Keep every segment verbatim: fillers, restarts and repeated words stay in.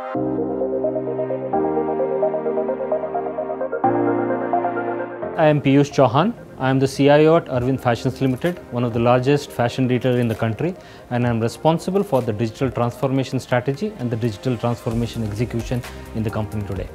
I am Piyush Chauhan. I am the C I O at Arvind Fashions Limited, one of the largest fashion retailer in the country, and I am responsible for the digital transformation strategy and the digital transformation execution in the company today.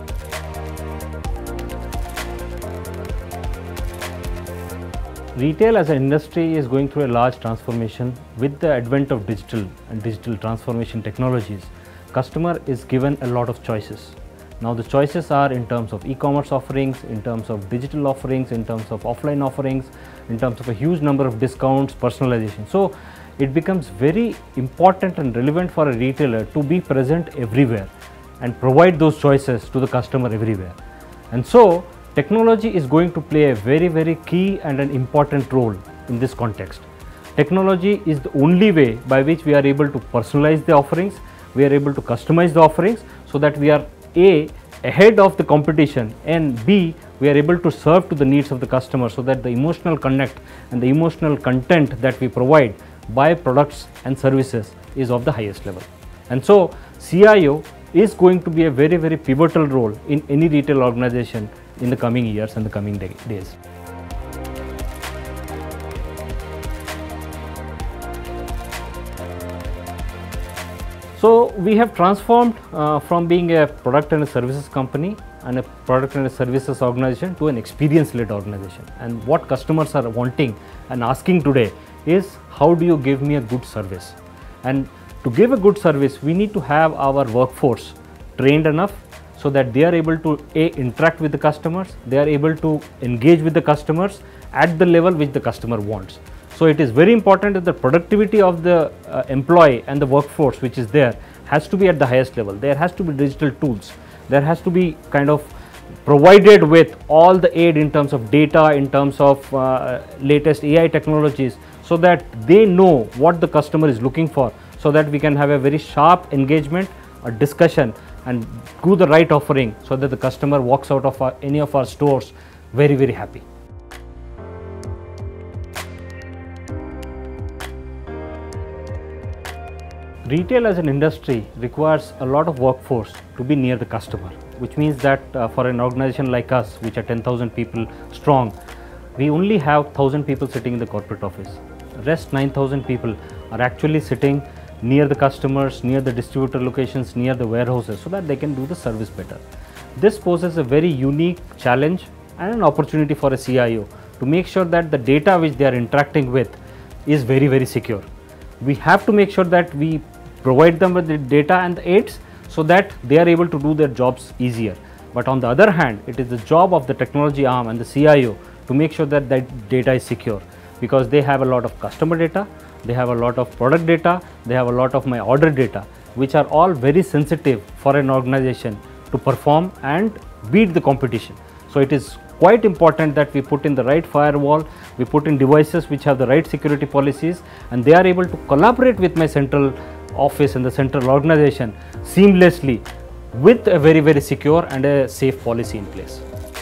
Retail as an industry is going through a large transformation. With the advent of digital and digital transformation technologies, customer is given a lot of choices. Now the choices are in terms of e-commerce offerings, in terms of digital offerings, in terms of offline offerings, in terms of a huge number of discounts, personalization. So it becomes very important and relevant for a retailer to be present everywhere and provide those choices to the customer everywhere. And so technology is going to play a very, very key and an important role in this context. Technology is the only way by which we are able to personalize the offerings, we are able to customize the offerings so that we are A, ahead of the competition, and B, we are able to serve to the needs of the customer so that the emotional connect and the emotional content that we provide by products and services is of the highest level. And so C I O is going to be a very, very pivotal role in any retail organization in the coming years and the coming day, days. So we have transformed uh, from being a product and a services company and a product and a services organization to an experience-led organization. And what customers are wanting and asking today is, how do you give me a good service? And to give a good service, we need to have our workforce trained enough so that they are able to A, interact with the customers, they are able to engage with the customers at the level which the customer wants. So it is very important that the productivity of the uh, employee and the workforce which is there has to be at the highest level. There has to be digital tools. There has to be kind of provided with all the aid in terms of data, in terms of uh, latest A I technologies, so that they know what the customer is looking for, so that we can have a very sharp engagement, a discussion, and do the right offering so that the customer walks out of our, any of our stores very, very happy. Retail as an industry requires a lot of workforce to be near the customer, which means that uh, for an organization like us, which are ten thousand people strong, we only have one thousand people sitting in the corporate office. The rest nine thousand people are actually sitting near the customers, near the distributor locations, near the warehouses, so that they can do the service better. This poses a very unique challenge and an opportunity for a C I O to make sure that the data which they are interacting with is very, very secure. We have to make sure that we provide them with the data and the aids so that they are able to do their jobs easier. But on the other hand, it is the job of the technology arm and the C I O to make sure that that data is secure, because they have a lot of customer data, they have a lot of product data, they have a lot of my order data, which are all very sensitive for an organization to perform and beat the competition. So it is quite important that we put in the right firewall, we put in devices which have the right security policies, and they are able to collaborate with my central office and the central organization seamlessly with a very, very secure and a safe policy in place.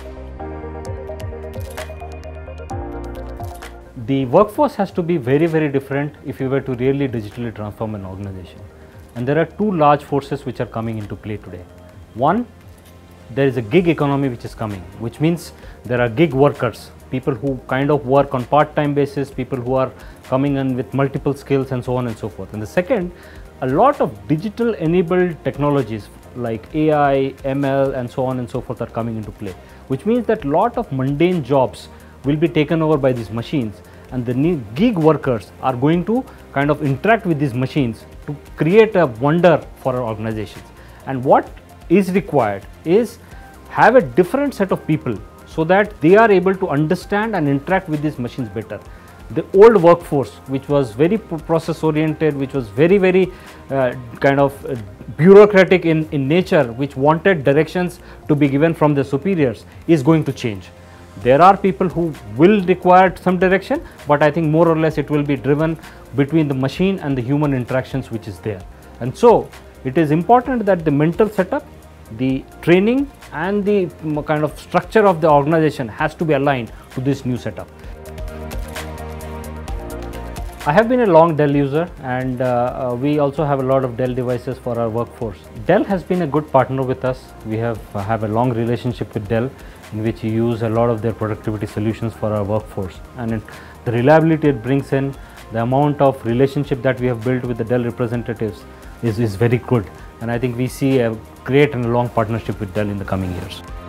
The workforce has to be very, very different if you were to really digitally transform an organization. And there are two large forces which are coming into play today. One, there is a gig economy which is coming, which means there are gig workers, people who kind of work on part-time basis, people who are coming in with multiple skills and so on and so forth. And the second, a lot of digital enabled technologies like A I, M L and so on and so forth are coming into play, which means that a lot of mundane jobs will be taken over by these machines, and the new gig workers are going to kind of interact with these machines to create a wonder for our organizations. And what is required is have a different set of people so that they are able to understand and interact with these machines better. The old workforce, which was very process oriented, which was very, very uh, kind of uh, bureaucratic in, in nature, which wanted directions to be given from the superiors, is going to change. There are people who will require some direction, but I think more or less it will be driven between the machine and the human interactions which is there. And so it is important that the mental setup, the training and the kind of structure of the organization has to be aligned to this new setup. I have been a long Dell user, and uh, uh, we also have a lot of Dell devices for our workforce. Dell has been a good partner with us. We have uh, have a long relationship with Dell, in which we use a lot of their productivity solutions for our workforce. And it, the reliability it brings in, the amount of relationship that we have built with the Dell representatives is, is very good. And I think we see a great and long partnership with Dell in the coming years.